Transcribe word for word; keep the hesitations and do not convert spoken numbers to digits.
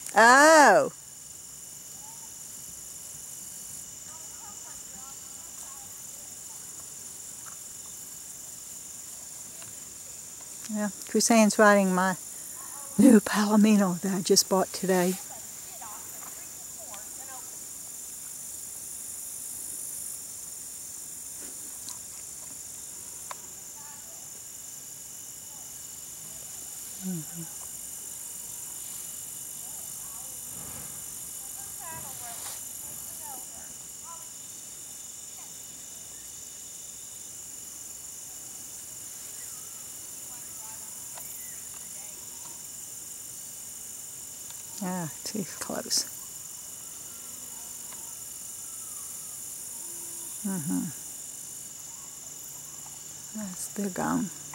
Oh. Yeah, Kris-Anne's riding my new Palomino that I just bought today. Mm-hmm. Ah, too close. Mm-hmm. Yes, they're gone.